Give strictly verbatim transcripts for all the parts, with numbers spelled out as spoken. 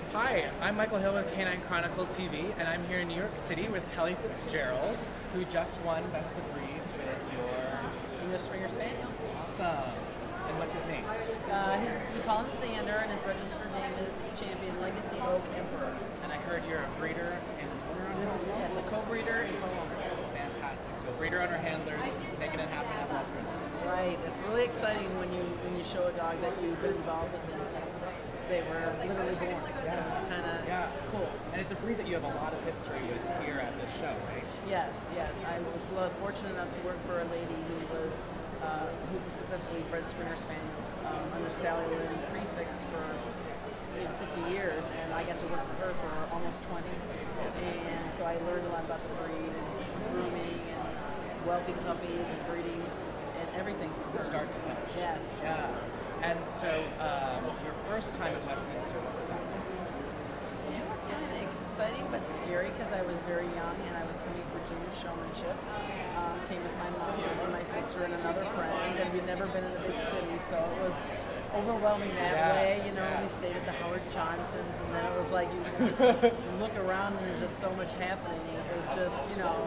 Hi, I'm Michael Hill with Canine Chronicle T V, and I'm here in New York City with Kelly Fitzgerald, who just won Best of Breed with your English Springer Spaniel. Awesome. And what's his name? Uh, his, we call him Xander, and his registered name is Champion Legacy Oak Emperor. And I heard you're a breeder and owner on him as well? Yes, a co-breeder and co-owner. Fantastic. So breeder, owner, handlers, making it happen at Westminster. Right. It's really exciting when you when you show a dog that you've been involved with them since they were literally born. Yeah. So it's kind of yeah. cool. And it's a breed that you have a lot of history with here at this show, right? Yes, yes. I was lo- fortunate enough to work for a lady who was uh, who successfully bred Springer Spaniels um, under stallion prefix for you know, fifty years, and I got to work with her for almost twenty. And so I learned a lot about the breed and grooming and whelping puppies and breeding and everything from her. Start to finish. Yes. Yeah. And so um, your first time at Westminster, what was that like? It was kind of exciting but scary because I was very young and I was coming for junior showmanship. Um, came with my mom and my sister and another friend, and we'd never been in a big city, so it was overwhelming that yeah, way. You know, yeah. we stayed at the Howard Johnsons, and then it was like you just you look around and there's just so much happening. It was just, you know,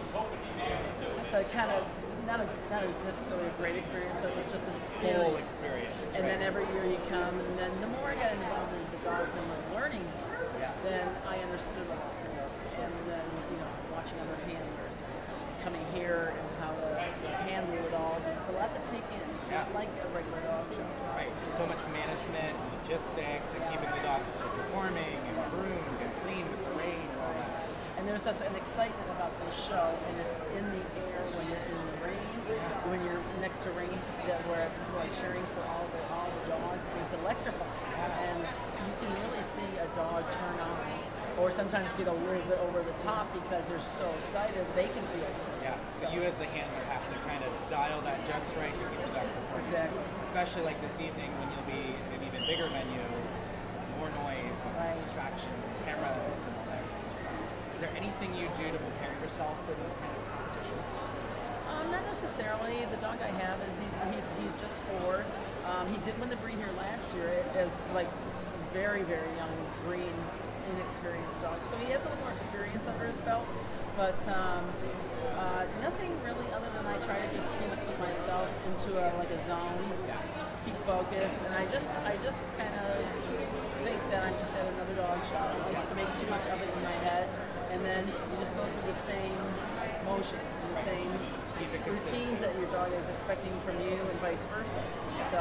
just a kind of not a not a necessarily a great experience, but it was just an experience. Full experience. And right. then every year you come, and then the more I got involved in the dogs and was learning, yeah. then I understood a lot more. And then, you know, watching other handlers and coming here and how to handle it all. It's a lot to take in. It's yeah. not like a regular dog show. Right. There's so much management, logistics, and keeping the dogs performing and groomed and clean with the rain and all that. And there's just an excitement about this show, and it's in the air when you're in the rain, when you're next to rain, that we're like cheering for all the all the dogs, and it's electrifying. And you can really see a dog turn on, or sometimes get a little bit over the top because they're so excited they can feel it. Yeah. So you as the handler have to kind of dial that just right to keep the dog performing. Exactly. Especially like this evening when you'll be in an even bigger venue, more noise, and right. distractions, and cameras, and all that kind of stuff. Is there anything you do to prepare yourself for those kind of competitions? Um, not necessarily. The dog I have is he's he's, he's just four. Um, he did win the breed here last year as like very very young, green, inexperienced dog. So he has a little more experience under his belt, but um, uh, nothing really other than I try to just kind of keep myself into a like a zone, yeah. just keep focused, and I just I just kind of think that I'm just at another dog show. I don't want to make too much of it in my head, and then you just go through the same motions, the same routines that your dog is expecting from you, and vice versa. So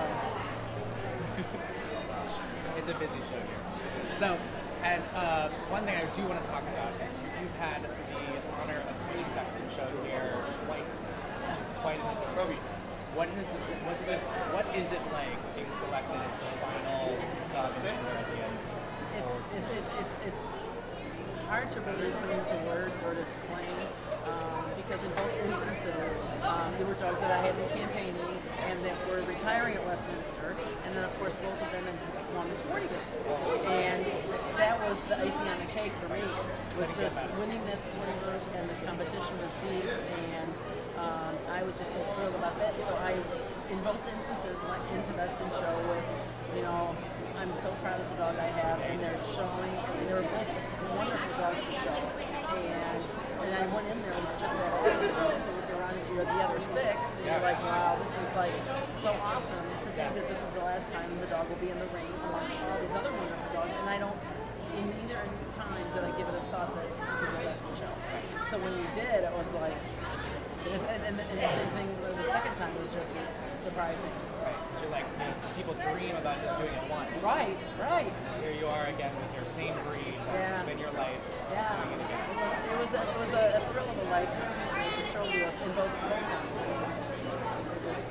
it's a busy show here. So, and uh, one thing I do want to talk about is you've had the honor of being best in show here twice, which is quite an honor. What is it? What's it? What is it like being selected as the final dog in the end? It's it's it's it's it's hard to really put into words or to explain um, because in both instances um, there were dogs that I had been campaigning and that were retiring at Westminster, and then of course both of them had won the sporting goods, and that was the icing on the cake for me. Was just winning that sporting group, and the competition was deep, and um, I was just so thrilled about that. So I, in both instances, went into Best in Show with, you know, I'm so proud of the dog I have, and they're showing, and they were both wonderful dogs to show. And and I went in there with just that attitude, and look around at the other six, and you're like, wow, this is like so awesome to think that this is the last time the dog will be in the ring amongst all these other wonderful dogs. And I don't, in either time did I give it a thought that it could be Best in Show. So when you did, it was like, it was, and, and, and the same thing the second time was just as surprising. Right. So you're like, you know, people dream about just doing it once. Right, right. Here you are again with your same breed yeah. in your life, yeah. doing it again. It was, it was, a, it was a, a thrill of a lifetime. It totally was in both both times. It was,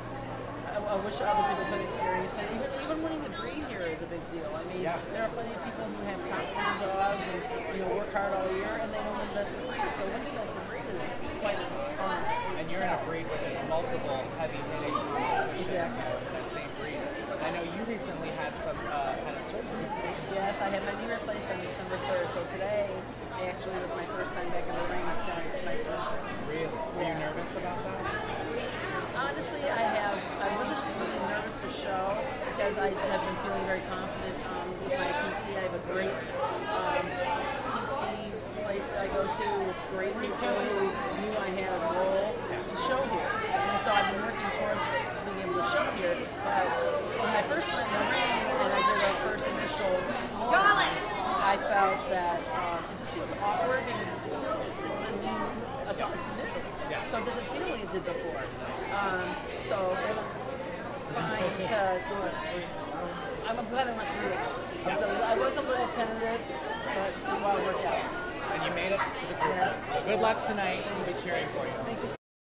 I, I wish other people could experience it. Even, even winning the breed here is a big deal. I mean, yeah. there are plenty of people who have top end dogs and you know work hard all year and they don't win Best of Breed. So winning Best of Breed is quite fun. And you're in a breed with multiple heavy hitting competition. Exactly. That same breed. I know you recently had some uh, had a surgery. Yes, I had my knee replaced on December third. So today actually was my first time back in the ring since my surgery. Really? Were you nervous about that? Honestly, I have. I wasn't really nervous to show because I have been feeling very confident um, with my P T. I have a great um, P T place that I go to with great people who knew I had a role to show here. And so I've been working toward being able to show here. But when I first went in the ring and I did our first initial one, I felt that um, it just feels awkward because it's, it's, it's a new, it's, it's new. Yeah. So it doesn't feel like it did before. Um, so it was fine to do it. I'm glad I went through it. I was, a, I was a little tentative, but it well worked out. And you made it to the quarter. Yes. So good luck tonight. We'll be cheering for you. Thank you.